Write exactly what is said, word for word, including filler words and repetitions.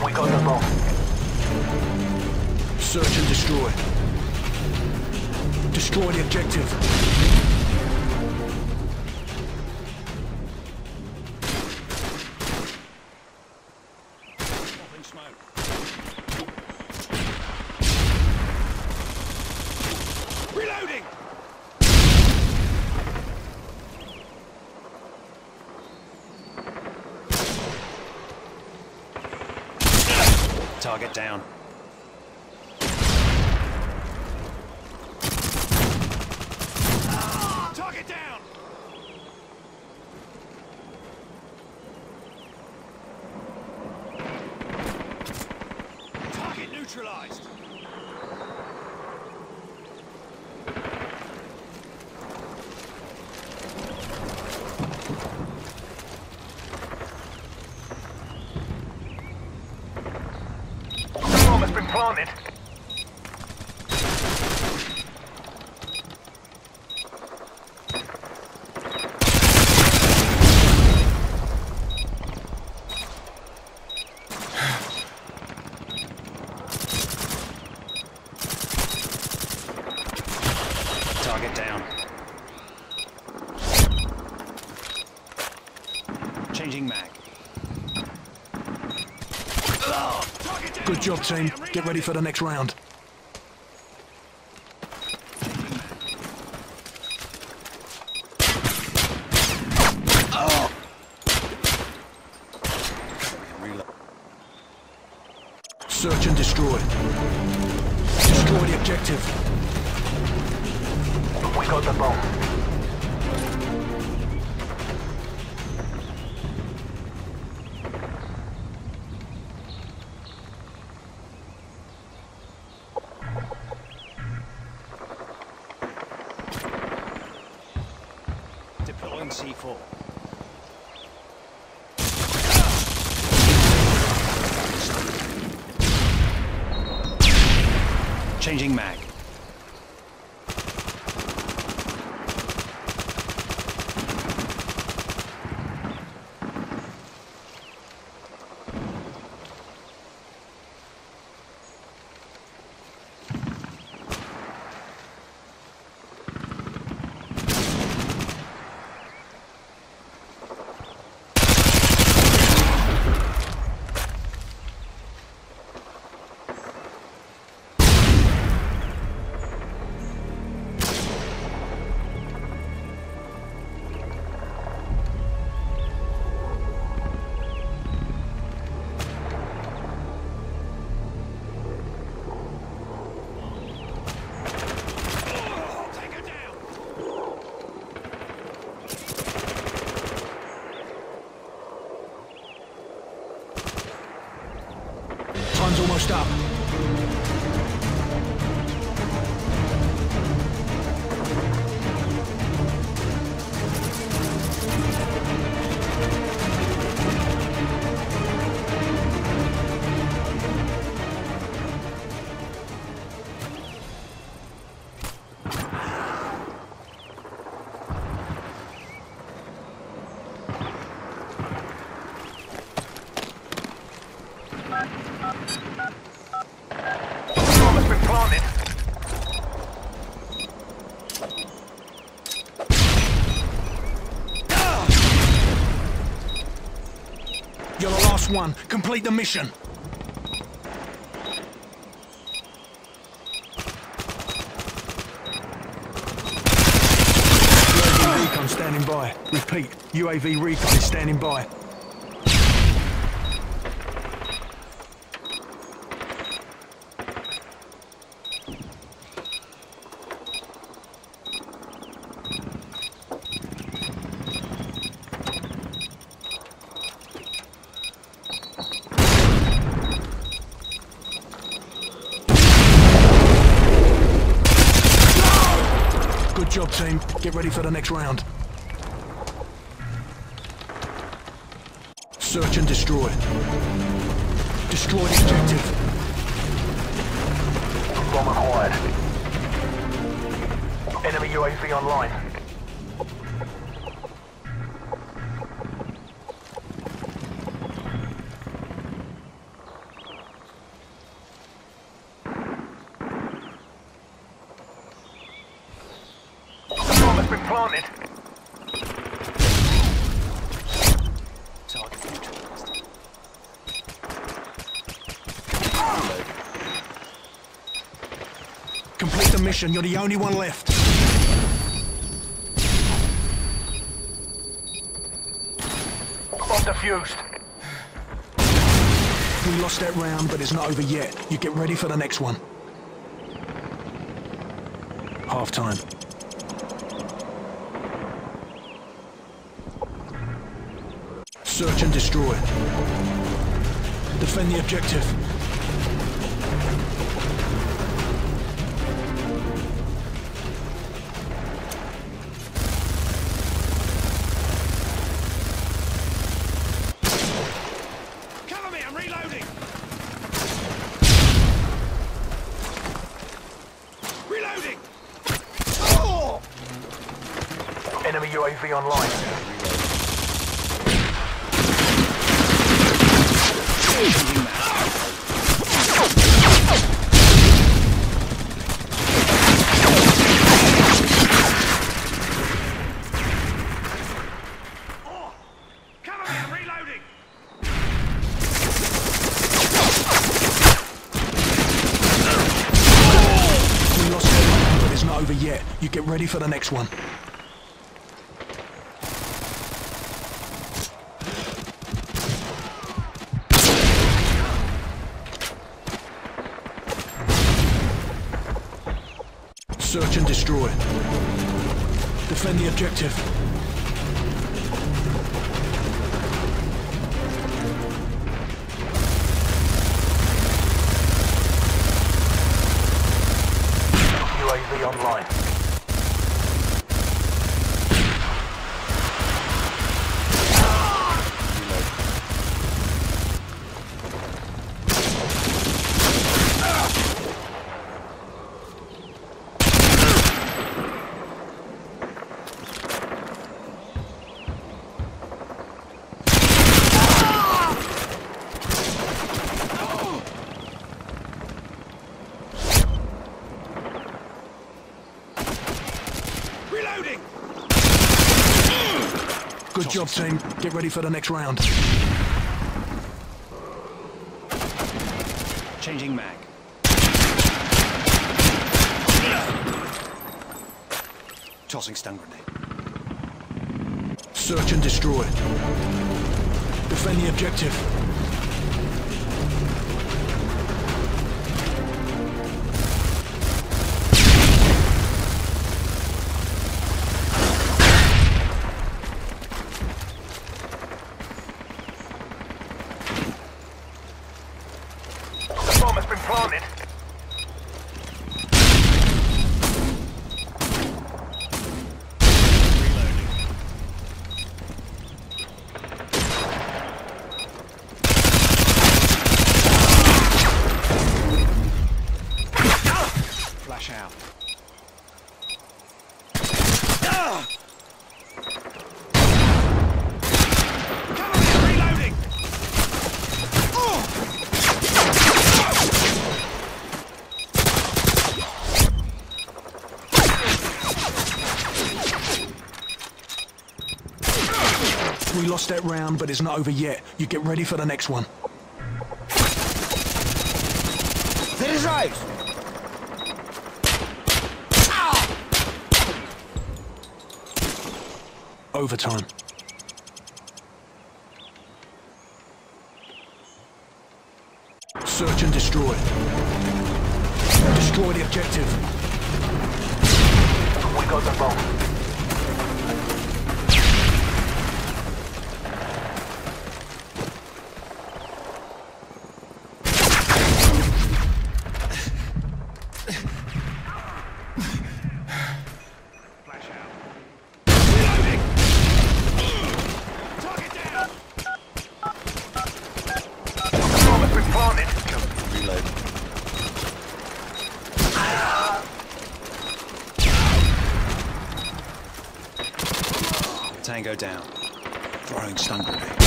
We got the bomb. Search and destroy. Destroy the objective. Popping smoke. Reloading! Target down. Ah, target down! Target neutralized. Bomb has been planted. Target down. Changing mag. Ah, target down. Good job, team. Get ready for the next round. Reload. Search and destroy. Destroy the objective. We got the bomb. Deploying C four. Changing mag. Time's almost up. Bomb has been planted. You're the last one. Complete the mission. U A V recon standing by. Repeat, U A V recon is standing by. Good job, team. Get ready for the next round. Search and destroy. Destroy the objective. Bomb acquired. Enemy U A V online. planted. Target neutralized. Complete the mission. You're the only one left. Bomb defused. We lost that round, but it's not over yet. You get ready for the next one. Half time. Search and destroy. Defend the objective. Cover me, I'm reloading! Reloading! Oh! Enemy U A V online. Changing mag. Oh! Cover me, I'm reloading! We lost that round, but it's not over yet. You get ready for the next one. Search and destroy. Defend the objective. U A V online. Reloading! Good job, team. Get ready for the next round. Changing mag. Tossing stun grenade. Search and destroy. Defend the objective. The bomb has been planted. Flash out. Cover me, I'm reloading! We lost that round, but it's not over yet. You get ready for the next one. Заряжаюсь! Overtime. Search and destroy. Destroy the objective. We got the bomb. Flash out. Reloading! Target down! The bomb has been planted. Reload. Tango down. Throwing stun grenade.